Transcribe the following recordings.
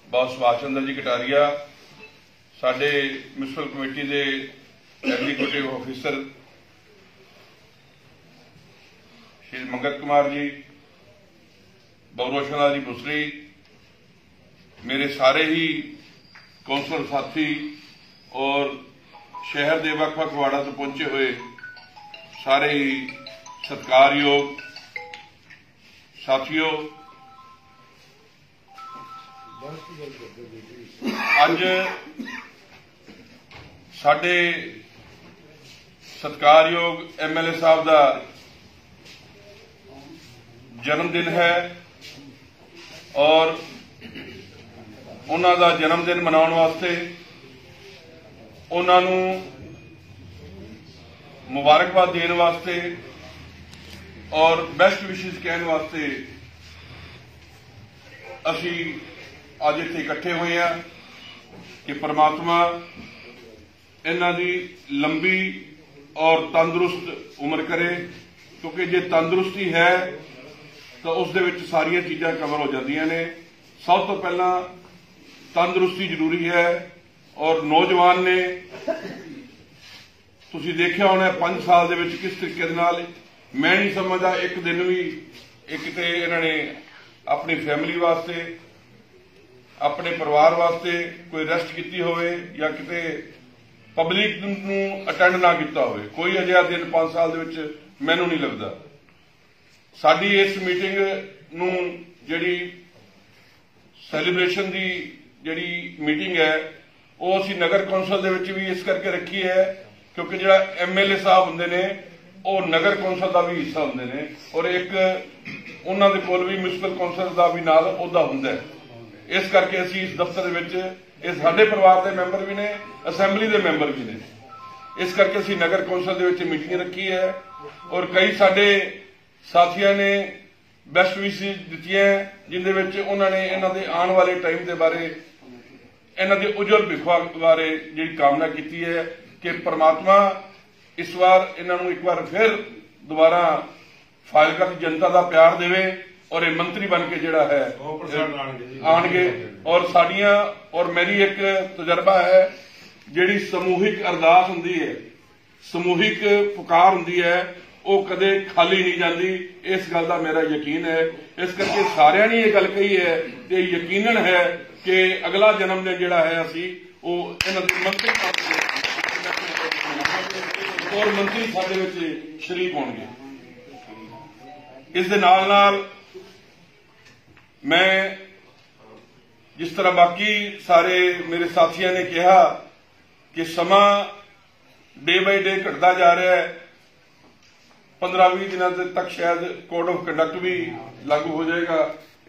बहुत सुभाष चंद्र जी कटारिया, साडे municipal committee के एग्जीक्यूटिव ऑफिसर श्री मंगत कुमार जी, बहुरोशन जी बुसरी, मेरे सारे ही कौंसल साथी और शहर के वख-वख वार्डां तो पहुंचे हुए सारे ही सत्कारयोग साथियों, अज साडे सत्कारयोग MLA साहब का जन्मदिन है और उन्हां दा जन्मदिन मनाउण वास्ते उन्हां नूं मुबारकबाद देने वास्ते और बेस्ट विशेस कहने वास्ते असी अज इत्थे इकट्ठे हुए हैं कि परमात्मा इन्हां दी लंबी और तंदुरुस्त उम्र करे, क्योंकि जे तंदुरुस्ती है तो उस दे विच सारियां चीज़ां कवर हो जांदियां ने। सब तो पहला तंदुरुस्ती जरूरी है और नौजवान ने तुसीं देखिया होना 5 साल दे विच किस तरीके नाल, मैं नहीं समझदा एक दिन भी एक ते इन्हां ने अपनी फैमिली वास्ते अपने परिवार वास्ते कोई रेस्ट की होवे या किते पब्लिक नूं अटेंड ना किया होवे। कोई अजिहा दिन 5 साल दे विच मैनूं नहीं लगदा। साडी इस मीटिंग नूं जिहड़ी सैलीब्रेशन दी जिहड़ी मीटिंग है वो असीं नगर कौंसल दे विच भी इस करके रखी है क्योंकि जिहड़ा MLA साहब हुंदे ने वो नगर कौंसल का भी हिस्सा हुंदे ने और एक उन्हां दे कोल भी म्यूनसिपल कौंसल का भी नाल ओहदा हुंदा है। इस करके असीं इस दफ्तर दे विच ये साडे परिवार के मैंबर भी ने, असैंबली के मैंबर भी ने, इस करके असीं नगर कौंसल दे विच मीटिंग रखी है और कई साडे साथियों ने बेस्ट विशेस दित्तियां जिंदे विच उन्होंने इन्हां दे आने वाले टाइम के बारे इन्हां दे उज्जवल भविष्य बारे जिहड़ी कामना की है कि परमात्मा इस बार इन्हां नूं एक बार फिर दोबारा फाजिलका की जनता का प्यार देवे और ये मंत्री बन के जिहड़ा है आणगे। और साडियां और मेरी एक तजर्बा है जिहड़ी समूहिक अरदास हुंदी है, समूहिक पुकार हुंदी है, वो कदे खाली नहीं जाती। इस गल का मेरा यकीन है। इस करके सारियां ने ये गल कही है कि यकीनन है कि अगला जन्मदिन जिहड़ा है असीं वो इन्हां दे मंत्री और मंत्री साडे विच शरीक होणगे। इस दे नाल नाल मैं जिस तरह बाकी सारे मेरे साथियों ने कहा कि समा डे बाय डे घटता जा रहा है। 15-20 दिनों तक शायद कोड ऑफ कंडक्ट भी लागू हो जाएगा।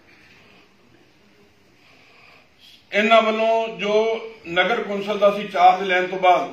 इन्हां वालों जो नगर कौंसल का सी चार्ज लैन तो बाद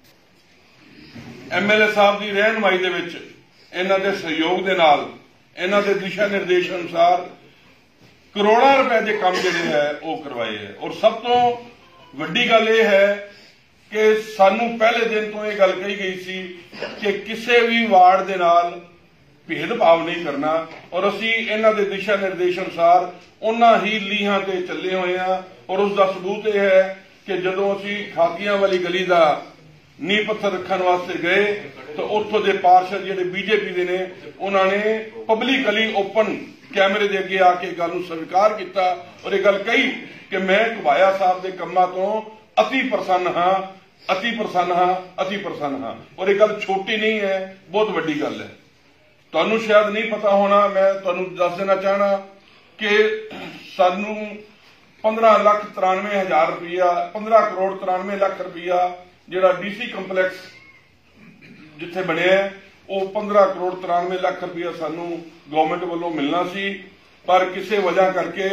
MLA साहब की रहनुमाई दे विच इन्हां दे सहयोग दे नाल इन्हां दे दिशा निर्देश अनुसार करोड़ों रुपए के काम जिहड़े है वो करवाए है। और सब तो वड्डी गल यह है कि सानू पहले दिन तो यह गल कही गई सी कि किसी भी वार्ड के नाल भेदभाव नहीं करना और असी इन्हां दे दिशा निर्देश अनुसार उन्हां ही लीहां ते चले हुए हैं। और उसका सबूत यह है कि जदों असी खाकियां वाली गली का नींह पत्थर रखने वास्ते गए तो उत्थों के पार्षद जिहड़े BJP के ने उन्होंने पब्लिकली ओपन कैमरे के अगे आके गल स्वीकार किया और यह गल कही कि मैं घुबाया साहब के कामों तो अति प्रसन्न हाँ, अति प्रसन्न हाँ, अति प्रसन्न हाँ। और यह गल छोटी नहीं है, बहुत वड्डी गल है। तुहानू शायद नहीं पता होना, मैं तुहानू दस देना चाहना कि सानू 15,93,000 रुपया 15 करोड़ 93 लाख रुपया जिहड़ा DC कंपलैक्स जिथे बने वो 15 करोड़ 93 लाख रुपया सानू गवर्नमेंट वालों मिलना सी, पर किसी वजह करके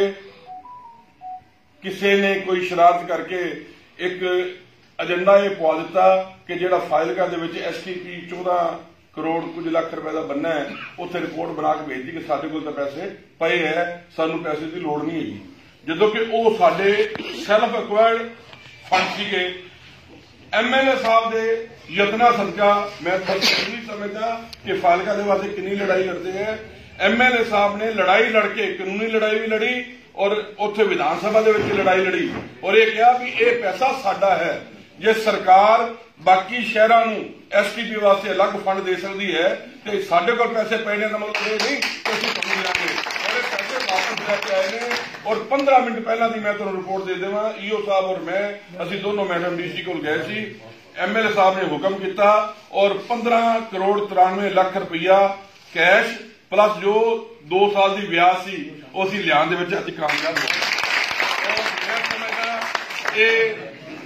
किसी ने कोई शरारत करके एक एजेंडा ये पवा दिता कि जिहड़ा फाजिलका दे विच STP 14 करोड़ कुछ लाख रुपए का बनना है, उत्थे रिपोर्ट बना के भेज दी कि साडे कोल तां पैसे पए है, सानू पैसे की लोड़ नहीं है। जदों कि वो साडे सैल्फ एक्वायर्ड फंड सीगे। MLA साहब के यत्ना सदका मैं नहीं समझता कि फाजिलका के वास्ते कितनी लड़ाई लड़ते हैं। MLA साहब ने लड़ाई लड़के कानूनी लड़ाई भी लड़ी और उत्थे विधान सभा दे विच लड़ाई लड़ी और ये कहा भी ये पैसा साडा है। जे सरकार बाकी शहरों नूं STP वास्ते अलग फंड दे सकती है तो साडे कोल पैसे पैने का मतलब ये नहीं कि असीं समझ लांगे। और ये पैसे वापस लैके आए ने और 15 मिनट पहला दी मैं तुहानूं रिपोर्ट दे देवां। EO साहब और मैं असीं दोनों मैडम DC कोल गए सी। MLA साहब ने हुक्म किया और 15 करोड़ 93 लाख रुपया कैश प्लस जो 2 साल की ब्याज सी वो असीं लियाउण दे विच असीं कामयाब हो गए। और मैं समझदा ये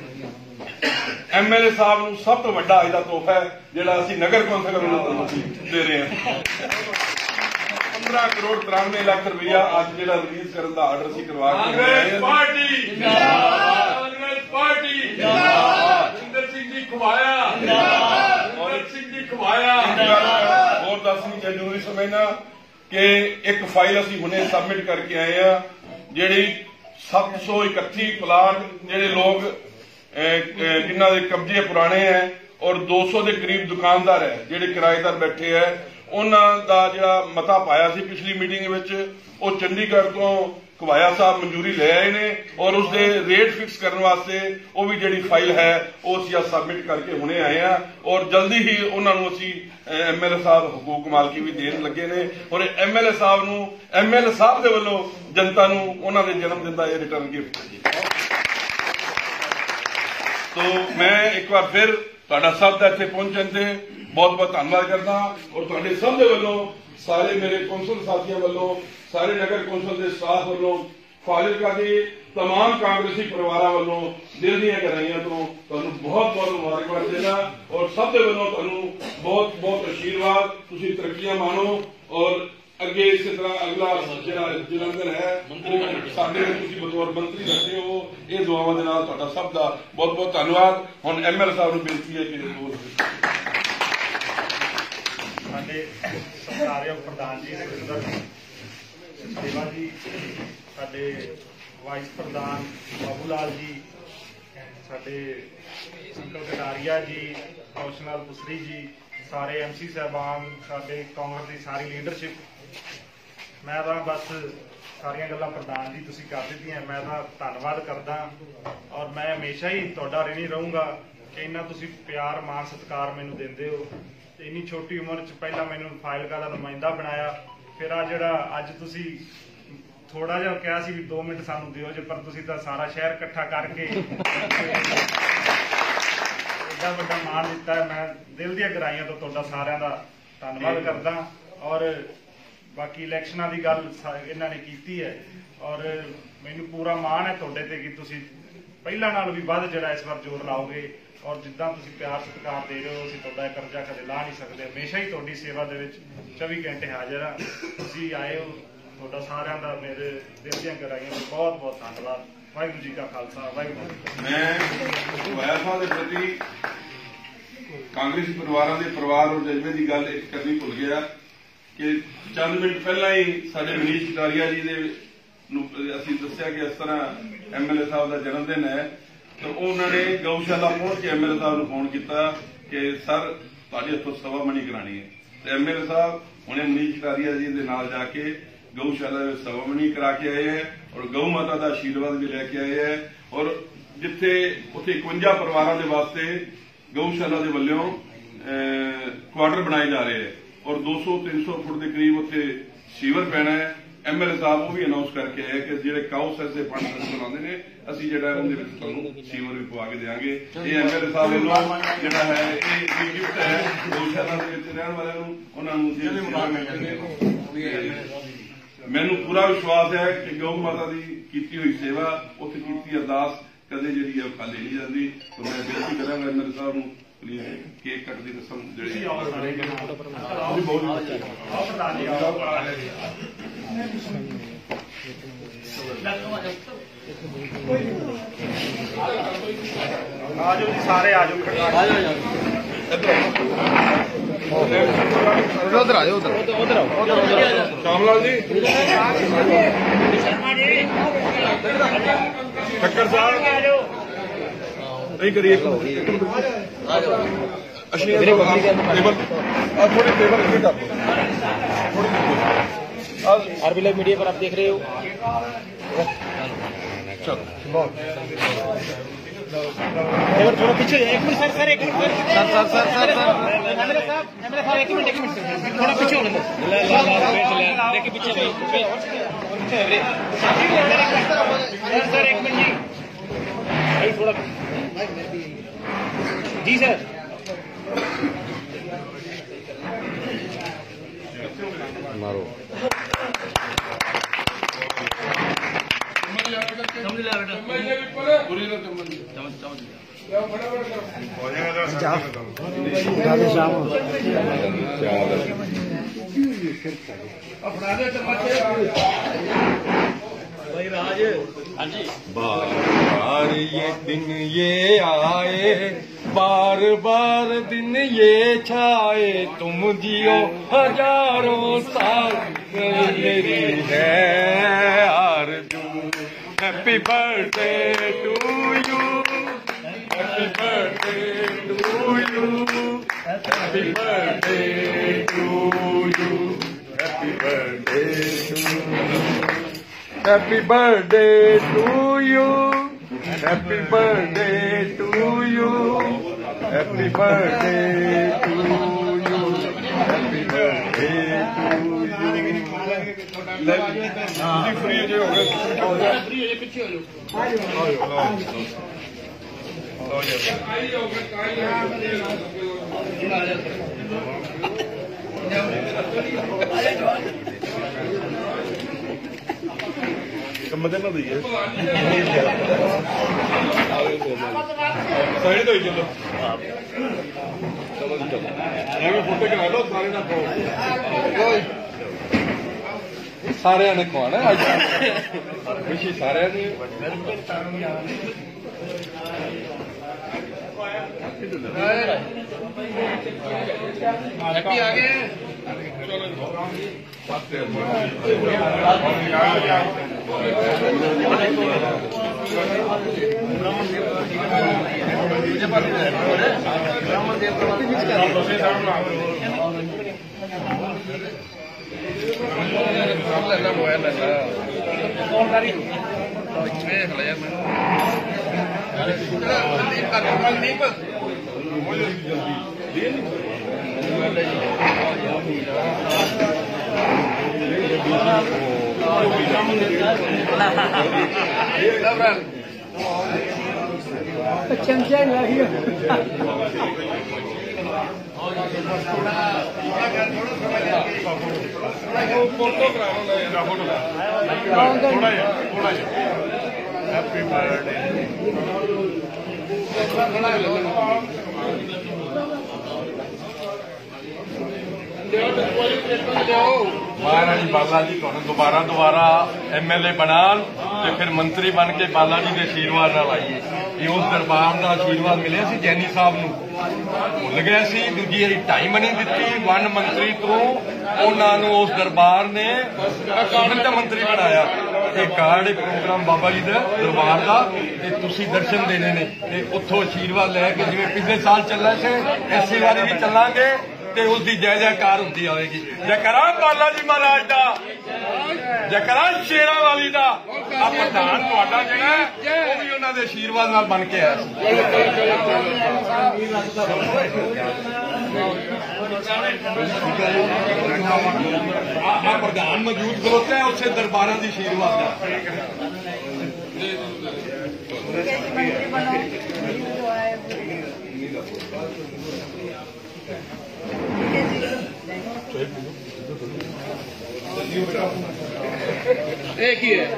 MLA साहब नूं सब तो वड्डा अज दा तोहफा है जिहड़ा असीं नगर कौंसल वल्लों दे रहे हैं। 15 करोड़ 93 लाख रुपया अज जिहड़ा रिलीज करन दा आर्डर असीं करवा के कांग्रेस पार्टी जिंदाबाद, कांग्रेस पार्टी जिंदाबाद, इंदर सिंह जी घुमाया जिंदाबाद, इंदर सिंह जी घुमाया जिंदाबाद। और दसवीं जरूरी समझना कि एक फाइल असीं हुणे सबमिट करके आए हैं जिहड़ी 731 प्लाट जिहड़े लोग जिन्हों के कब्जे पुराने हैं और 200 के करीब दुकानदार है जिहड़े किराएदार बैठे है उन्हों का जिहड़ा मता पाया सी पिछली मीटिंग में वो चंडीगढ़ तो घवाया साहब मंजूरी ले आए ने और उसके रेट फिक्स करने वास्ते वो भी जिहड़ी फाइल है वो असीं सबमिट करके हुणे आए हैं और जल्दी ही उन्होंने असीं MLA साहब हकूक मालकी भी देन लगे ने और MLA साहब नूं MLA साहब दे वल्लों जनता नूं उन्हां दे जन्मदिन दा रिटर्न गिफ्ट है। तो मैं एक बार फिर तुहाडा सब दा इत्थे पहुंचण ते बहुत बहुत धन्नवाद करदा और तुहाडे सब दे वल्लों सारे मेरे कौंसल साथियों वल्लों सारे नगर कौंसल के स्टाफ वल्लों फाजिलका के तमाम कांग्रेसी परिवारों वल्लों दिल दीआं गहराइयां तो तुहानूं बहुत बहुत मुबारकबाद देना और सब दे वल्लों तुहानूं बहुत बहुत आशीर्वाद। तुसीं तरक्कियां मानो और अगे इस तरह अगला जिहड़ा जलंधर है साडे तुसीं बतौर मंत्री रखते हो ये दुआवां दे नाल तुहाडा सब दा बहुत बहुत धन्नवाद। हुण MLA साहब नूं बेनती है कि साडे सत्कारयोग प्रधान जी सेवा जी, साडे वाइस प्रधान बाबू लाल जी, साडे अंकल कटारिया जी, कौशनल पुसरी जी, सारे MC साहबान, साडे कांग्रेस की सारी लीडरशिप, मैं तो बस सारिया गल्लां प्रधान जी तुसीं कर दित्तियां। मैं तो धन्नवाद करदा और मैं हमेशा ही तुहाडा ऋणी रहूँगा कि इन्ना तुसीं प्यार मान सत्कार मैनूं दिंदे हो। इन्नी छोटी उम्र च पहला मैनूं फाइलका दा नुमाइंदा बनाया, फिर आ जिहड़ा अज तुसीं थोड़ा जिहा कहा सी भी 2 मिनट सानूं दिओ जे पर तुसीं तां सारा शहर इकट्ठा करके एडा वड्डा मान दिता है। मैं दिल दी गहराइयां तो तुहाडा सारिआं दा धन्नवाद करदा और बाकी इलैक्शनां दी गल इन्हां ने कीती है और मैनूं पूरा मान है तुहाडे ते कि तुसीं पहिलां नाल भी वध जिहड़ा इस बार जोर लाओगे और जिद्दां तुसीं प्यार सत्कार दे रहे हो असीं तुहाडा कर्जा कदे ला नहीं सकते। हमेशा ही तुहाडी सेवा दे विच 24 घंटे हाजिर हाँ। तुसीं आए हो तुहाडा सारिआं दा मेरे दिल दीआं गहराइयां तो बहुत बहुत धन्नवाद। वाहिगुरू जी का खालसा वाहिगुरू जी की फतेह। मैं घवाया साहब के प्रति कांग्रेसी परिवारों के परिवार और जज्बे की गल एक करनी भुल गया कि चंद मिनट पहला ही साडे मनीष कटारिया जी ने असीं दस्सिया कि इस तरह MLA साहब का जन्मदिन है तो उन्होंने गौशाला पहुंच के MLA साहब को फोन किया कि सर तुहाडे हत्थों सवा मनी करानी है तो MLA साहब उन्हें मनीष कटारिया जी के नाल जाके गौशाला में सवा मनी करा के आए हैं और गौ माता का आशीर्वाद भी लैके आए हैं और जिथे उत्थे 51 परिवारों के वास्ते गौशाला के वल्लों क्वार्टर बनाए जा रहे हैं और 200-300 फुट के करीब उत्थे सीवर पैना है। MLA साहब वो भी अनाउंस करके आए कि जो काउ सैस के फंड बनाते हैं असीं जिहड़ा उहदे विच तुहानूं सीवर भी पवा के देंगे। ये MLA साहब वल्लों जिहड़ा है ये गिफ्ट है गौशाला दे विच रहण वालिआं नूं उहनां नूं मैनूं पूरा विश्वास है कि गौ माता की कीती हुई सेवा उत्थे कीती अरदास कदे जिहड़ी है खाली नहीं जाती। तो मैं बेनती करांगा MLA साहब नूं प्लीज केक कट की रस्म जिहड़ी आजो जी सारे आजो उधर आओ उधर श्यामलाल जी ठक्कर साहब नहीं करिए थोड़ी टेबल कर दो। आरबी लाइव मीडिया पर आप देख रहे हो। थोड़ा पीछे एक मिनट सर एक मिनट सर एमएलए साहब एक मिनट थोड़ा पीछे होने दो देखिए पीछे सर एक मिनट जी थोड़ा जी सर मारो बार ये दिन ये आए बार बार दिन ये छाए तुम जियो हजारों साल मेरी है आरज़ू happy birthday to you happy birthday to you happy birthday to you happy birthday to happy birthday to you happy birthday to you happy birthday to you happy birthday to you free हो गए पीछे मदद ना दीजिए side तो चलो photo करा लो सारे ना सारे ने खवाना खुशी सारे ने हैप्पी आ गए Chang là here. Happy birthday महाराणी बाला जी दोबारा दोबारा एमएलए बनान ते फिर मंत्री बन के बाला जी के आशीर्वाद नाल आइए ये उस दरबार का आशीर्वाद मिले सी जैनी साहब नूं भुल गए सी दूजी वारी टाइम नहीं दिती वन मंत्री तो उन्होंने उस दरबार ने कैबिनेट मंत्री बनाया ये कार्ड प्रोग्राम बाबा जी के दरबार का तुसी दर्शन देने ने उत्थों आशीर्वाद लैके जिवें पिछले साल चलना से इसी बारी भी चलांगे ते उसकी जय जयकार होती आएगी जयकारा बाला जी महाराज का जयकारा शेरा वाली का प्रधान तुहाडा जिहड़ा वो भी उन्होंने आशीर्वाद नाल बन के आया प्रधान मौजूद खलोता है उसे दरबार की आशीर्वाद एक ही है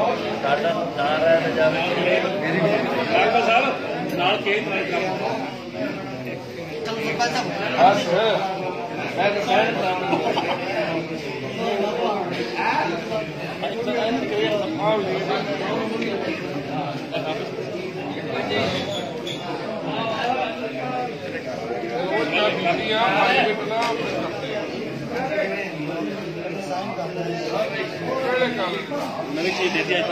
नवी चीज देती है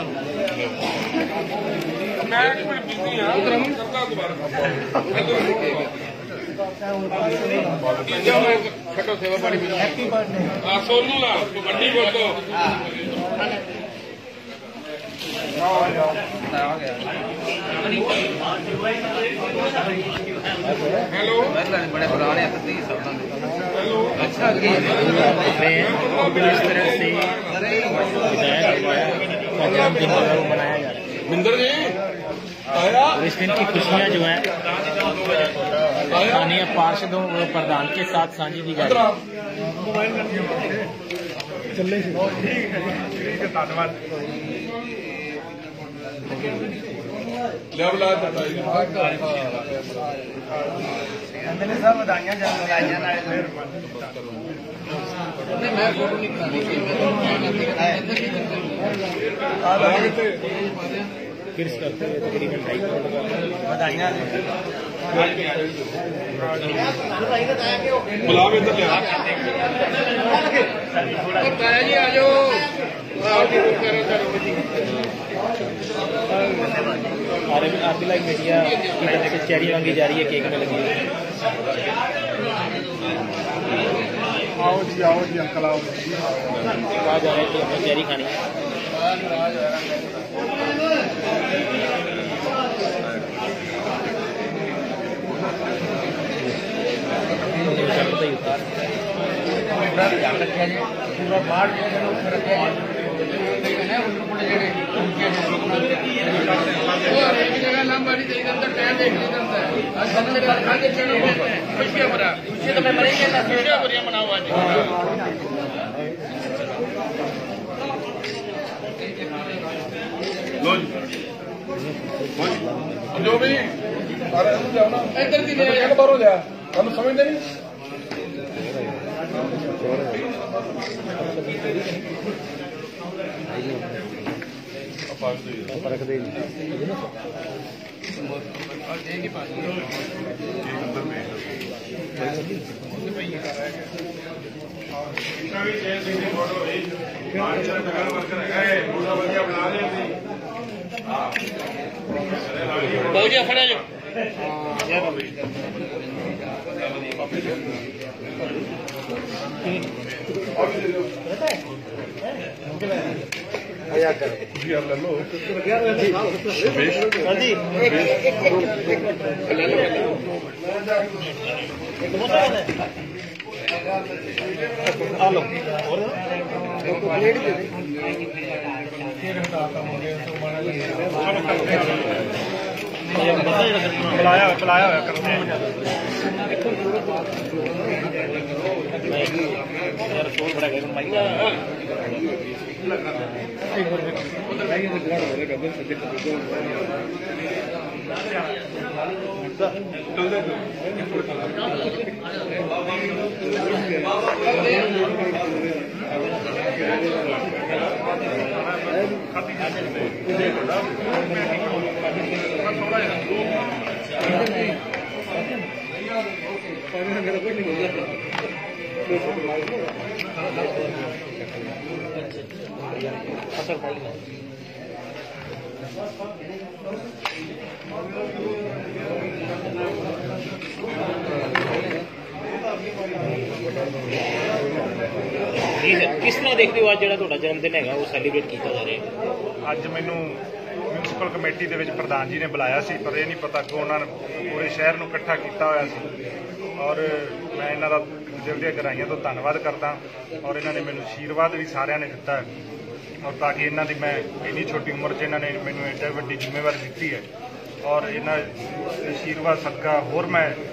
सेवा पानी सोनू लाल कबड्डी बोल दो हेलो बड़े पुराने हेलो अच्छा इस तरह से जन्मदिन मनाया जा रहा है बिंदर जी और इस दिन की खुशियां जो है स्थानीय पार्षदों व प्रधान के साथ साझी की जा रही है। धन्यवाद। एमएलए साहब बधाइयां फिर करते हुए तकरीबन 2.5 बधाइयां आरबीआई मीडिया की तरफ से चेरी मांगी जा रही है, केक में लगी है। आओ जी अंकल आओ। कहा जा रहा है कि हमें चेरी खानी है। जो भी इधर की बार हो जाए हम समझते नहीं बहुत जी खड़े जो पिलाया हुआ करते हैं। किस तरह देखते हो आज जो जन्मदिन है वो सैलीब्रेट किया जा रहा है? ਅੱਜ ਮੈਨੂੰ म्यूनसिपल कमेटी ਦੇ ਵਿੱਚ ਪ੍ਰਧਾਨ ਜੀ ਨੇ ਬੁਲਾਇਆ ਸੀ, ਪਰ ਇਹ ਨਹੀਂ ਪਤਾ ਕਿ ਉਹਨਾਂ ਨੇ ਪੂਰੇ ਸ਼ਹਿਰ ਨੂੰ ਇਕੱਠਾ ਕੀਤਾ ਹੋਇਆ ਸੀ। ਔਰ ਮੈਂ ਇਹਨਾਂ ਦਾ ਦਿਲ ਦੀਆਂ ਗਹਿਰਾਈਆਂ ਤੋਂ ਧੰਨਵਾਦ ਕਰਦਾ ਔਰ ਇਹਨਾਂ ਨੇ ਮੈਨੂੰ ਆਸ਼ੀਰਵਾਦ ਵੀ ਸਾਰਿਆਂ ਨੇ ਦਿੱਤਾ ਔਰ ਤਾਂ ਕਿ ਇਹਨਾਂ ਦੀ ਮੈਂ ਇੰਨੀ ਛੋਟੀ ਉਮਰ 'ਚ ਇਹਨਾਂ ਨੇ ਮੈਨੂੰ ਐਡੀ ਵੱਡੀ ਜ਼ਿੰਮੇਵਾਰੀ ਦਿੱਤੀ ਹੈ ਔਰ ਇਹਨਾਂ ਆਸ਼ੀਰਵਾਦ ਸਦਕਾ ਹੋਰ ਮੈਂ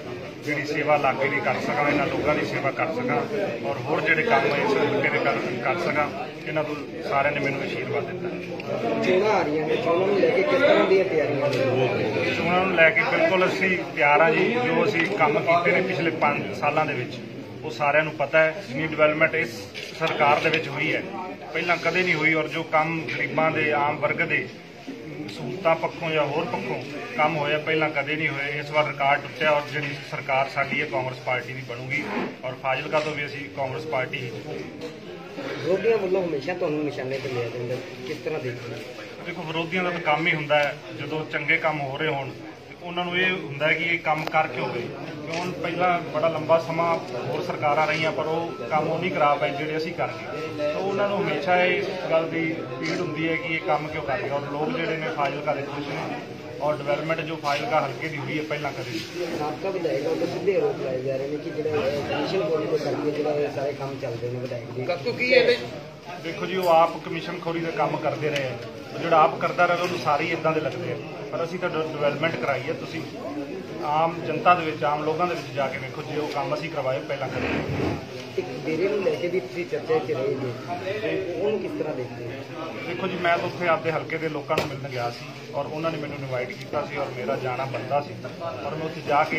ਜਿਹੜੀ ਸੇਵਾ ਇਲਾਕੇ ਦੀ ਕਰ ਸਕਾਂ, ਇਹਨਾਂ ਲੋਕਾਂ ਦੀ ਸੇਵਾ ਕਰ ਸਕਾਂ ਔਰ ਹੋਰ ਜਿਹੜੇ ਕੰਮ ਇਸ ਹਲਕੇ ਦੇ ਕਰ ਸਕਾਂ। ਇਹਨਾਂ ਤੋਂ ਸਾਰਿਆਂ ਨੇ ਮੈਨੂੰ ਆਸ਼ੀਰਵਾਦ ਦਿੱਤਾ। ਚੋਣਾਂ ਆ ਰਹੀਆਂ ਨੇ, ਚੋਣਾਂ ਨੂੰ ਲੈ ਕੇ ਕਿਸ ਤਰ੍ਹਾਂ ਦੀਆਂ ਤਿਆਰੀਆਂ ਨੇ? ਚੋਣਾਂ ਨੂੰ ਲੈ ਕੇ ਬਿਲਕੁਲ ਅਸੀਂ ਤਿਆਰ ਹਾਂ ਜੀ। ਜੋ ਅਸੀਂ ਕੰਮ ਕੀਤੇ ਨੇ ਪਿਛਲੇ 5 ਸਾਲਾਂ ਦੇ ਵਿੱਚ ਉਹ ਸਾਰਿਆਂ ਨੂੰ ਪਤਾ ਹੈ। ਜਿੰਨੀ ਡਿਵੈਲਪਮੈਂਟ ਇਸ ਸਰਕਾਰ ਦੇ ਵਿੱਚ ਹੋਈ ਹੈ ਪਹਿਲਾਂ ਕਦੇ ਨਹੀਂ ਹੋਈ, ਔਰ ਜੋ ਕੰਮ ਗਰੀਬਾਂ ਦੇ ਆਮ ਵਰਗ ਦੇ ਸਹੂਲਤਾਂ ਪੱਖੋਂ ਜਾਂ ਹੋਰ ਪੱਖੋਂ ਕੰਮ ਹੋਇਆ ਪਹਿਲਾਂ ਕਦੇ ਨਹੀਂ ਹੋਏ। ਇਸ ਵਾਰ ਰਿਕਾਰਡ ਟੁੱਟਿਆ ਔਰ ਜਿਹੜੀ ਸਰਕਾਰ ਸਾਡੀ ਹੈ ਕਾਂਗਰਸ ਪਾਰਟੀ ਦੀ ਬਣੂਗੀ ਔਰ ਫਾਜ਼ਿਲਕਾ ਤੋਂ ਵੀ ਅਸੀਂ ਕਾਂਗਰਸ ਪਾਰਟੀ ਹੀ। ਵਿਰੋਧੀਆਂ ਵੱਲੋਂ ਹਮੇਸ਼ਾ ਤੁਹਾਨੂੰ ਨਿਸ਼ਾਨੇ ਤੇ ਲਿਆ ਜਾਂਦਾ, ਕਿਸ ਤਰ੍ਹਾਂ ਦੇਖਦੇ ਹੋ? ਦੇਖੋ, ਵਿਰੋਧੀਆਂ ਦਾ ਤਾਂ ਕੰਮ ਹੀ ਹੁੰਦਾ ਹੈ ਜਦੋਂ ਚੰਗੇ ਕੰਮ ਹੋ ਰਹੇ ਹੋਣ ਉਹਨਾਂ ਨੂੰ ਇਹ ਹੁੰਦਾ ਹੈ ਕਿ ਇਹ ਕੰਮ ਕਰ ਕਿਉਂ ਗਏ, ਕਿਉਂ ਪਹਿਲਾਂ ਬੜਾ ਲੰਬਾ ਸਮਾਂ ਹੋਰ ਸਰਕਾਰਾਂ ਰਹੀਆਂ ਪਰ ਉਹ ਕੰਮ ਉਹ ਨਹੀਂ ਕਰਾ ਪਾਏ ਜਿਹੜੇ ਅਸੀਂ ਕਰ ਗਏ। ਤਾਂ ਉਹਨਾਂ ਨੂੰ ਹਮੇਸ਼ਾ ਇਸ ਗੱਲ ਦੀ ਪੀੜ ਹੁੰਦੀ ਹੈ ਕਿ ਇਹ ਕੰਮ ਕਿਉਂ ਕਰ ਗਿਆ। ਔਰ ਲੋਕ ਜਿਹੜੇ ਨੇ ਫਾਜ਼ਿਲਕਾ ਦੇ ਖੁਸ਼ ਨੇ ਔਰ ਡਿਵੈਲਪਮੈਂਟ ਜੋ ਫਾਜ਼ਿਲਕਾ ਹਲਕੇ ਦੀ ਹੋਈ ਹੈ ਪਹਿਲਾਂ ਕਦੇ। ਸਾਬਕਾ ਵਿਧਾਇਕ ਉਹ ਸਿੱਧੇ ਆਰੋਪ ਲਾਏ ਜਾ ਰਹੇ ਨੇ ਕਿ ਜਿਹੜਾ ਕਮਿਸ਼ਨ ਬੋਰਡ ਦੇ ਕਰਕੇ ਜਿਹੜਾ ਇਹ ਸਾਰੇ ਕੰਮ ਚੱਲਦੇ ਨੇ ਵਿਧਾਇਕ ਦੇ। ਕਾਕੂ ਕੀ ਇਹਦੇ ਦੇਖੋ ਜੀ, ਉਹ ਆਪ ਕਮਿਸ਼ਨ ਖੋਰੀ ਦਾ ਕੰਮ ਕਰਦੇ ਰਹੇ ਆ। ਜਿਹੜਾ ਆਪ ਕਰਦਾ ਰਹੇ ਉਹਨੂੰ ਸਾਰੇ ਇਦਾਂ ਦੇ ਲੱਗਦੇ ਆ, ਪਰ ਅਸੀਂ ਤਾਂ ਡਿਵੈਲਪਮੈਂਟ ਕਰਾਈ ਹੈ। ਤੁਸੀਂ ਆਮ ਜਨਤਾ ਦੇ ਵਿੱਚ, ਆਮ ਲੋਕਾਂ ਦੇ ਵਿੱਚ ਜਾ ਕੇ ਵੇਖੋ ਜੇ ਉਹ ਕੰਮ ਅਸੀਂ ਕਰਵਾਏ ਪਹਿਲਾਂ ਕਦੇ। ਇੱਕ ਡੇਰੇ ਨੂੰ ਲੈ ਕੇ ਵੀ ਤੁਸੀਂ ਚਰਚਾ 'ਚ ਰਹੇ ਜੀ, ਉਹਨੂੰ ਕਿਸ ਤਰ੍ਹਾਂ ਦੇਖਦੇ ਹੋ? ਦੇਖੋ ਜੀ, ਮੈਂ ਤਾਂ ਉੱਥੇ ਆਪਦੇ ਹਲਕੇ ਦੇ ਲੋਕਾਂ ਨੂੰ ਮਿਲਣ ਗਿਆ ਸੀ ਔਰ ਉਹਨਾਂ ਨੇ ਮੈਨੂੰ ਇਨਵਾਈਟ ਕੀਤਾ ਸੀ ਔਰ ਮੇਰਾ ਜਾਣਾ ਬਣਦਾ ਸੀ ਔਰ ਮੈਂ ਉੱਥੇ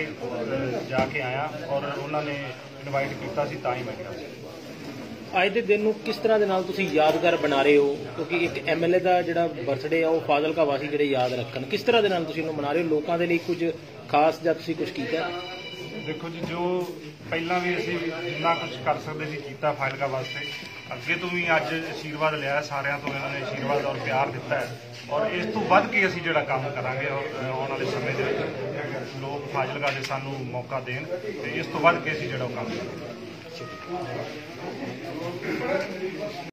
ਜਾ ਕੇ ਆਇਆ ਔਰ ਉਹਨਾਂ ਨੇ ਇਨਵਾਈਟ ਕੀਤਾ ਸੀ ਤਾਂ ਹੀ ਮੈਂ ਗਿਆ ਸੀ। ਅੱਜ ਦੇ ਦਿਨ ਨੂੰ ਕਿਸ ਤਰ੍ਹਾਂ ਦੇ ਨਾਲ ਤੁਸੀਂ ਯਾਦਗਾਰ ਬਣਾ ਰਹੇ ਹੋ, ਕਿਉਂਕਿ ਇੱਕ ਐਮਐਲਏ ਦਾ ਜਿਹੜਾ ਬਰਥਡੇ ਆ ਉਹ ਫਾਜ਼ਿਲਕਾ ਵਾਸੀ ਜਿਹੜੇ ਯਾਦ ਰੱਖਣ, ਕਿਸ ਤਰ੍ਹਾਂ ਦੇ ਨਾਲ ਤੁਸੀਂ ਉਹਨੂੰ ਮਨਾ ਰਹੇ ਹੋ? ਲੋਕਾਂ ਦੇ ਲਈ ਕੁਝ ਖਾਸ ਜਾਂ ਤੁਸੀਂ ਕੁਝ ਕੀਤਾ? ਦੇਖੋ ਜੀ, ਜੋ ਪਹਿਲਾਂ ਵੀ ਅਸੀਂ ਜਿੰਨਾ ਕੁਝ ਕਰ ਸਕਦੇ ਸੀ ਕੀਤਾ ਫਾਜ਼ਿਲਕਾ ਵਾਸਤੇ। ਅੱਗੇ ਤੋਂ ਵੀ ਅੱਜ ਆਸ਼ੀਰਵਾਦ ਲਿਆ ਸਾਰਿਆਂ ਤੋਂ, ਇਹਨਾਂ ਨੇ ਆਸ਼ੀਰਵਾਦ ਔਰ ਪਿਆਰ ਦਿੱਤਾ ਹੈ ਔਰ ਇਸ ਤੋਂ ਵੱਧ ਕੇ ਅਸੀਂ ਜਿਹੜਾ ਕੰਮ ਕਰਾਂਗੇ ਔਰ ਆਉਣ ਵਾਲੇ ਸਮੇਂ ਦੇ ਵਿੱਚ ਲੋਕ ਫਾਜ਼ਿਲਕਾ ਦੇ ਸਾਨੂੰ ਮੌਕਾ ਦੇਣ ਤੇ ਇਸ ਤੋਂ ਵੱਧ ਕੇ ਅਸੀਂ ਜਿਹੜਾ ਉਹ ਕੰਮ ਕਰਾਂਗੇ।